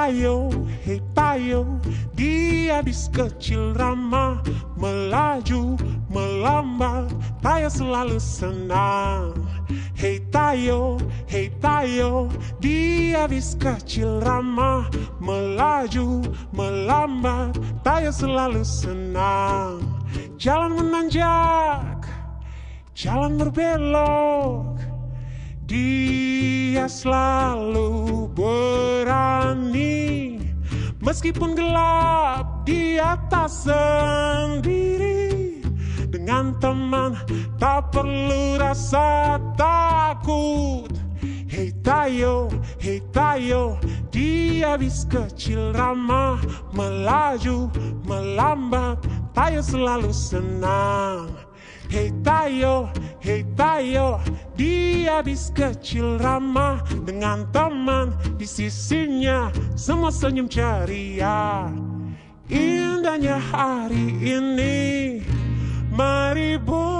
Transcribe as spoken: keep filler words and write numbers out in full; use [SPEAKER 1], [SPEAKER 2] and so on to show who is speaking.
[SPEAKER 1] Tayo, hey Tayo, dia bis kecil ramah, melaju, melambat, Tayo selalu senang. Hey Tayo, hey Tayo, dia bis kecil ramah, melaju, melambat, Tayo selalu senang. Jalan menanjak, jalan berbelok, dia selalu berani. Meskipun gelap, dia tak sendiri. Dengan teman, tak perlu rasa takut. Hey Tayo, hey Tayo, dia bis kecil ramah, melaju, melambat, Tayo selalu senang. Hey Tayo, hey Tayo, dia bis kecil ramah, dengan teman di sisinya, semua senyum ceria. Indahnya hari ini, mari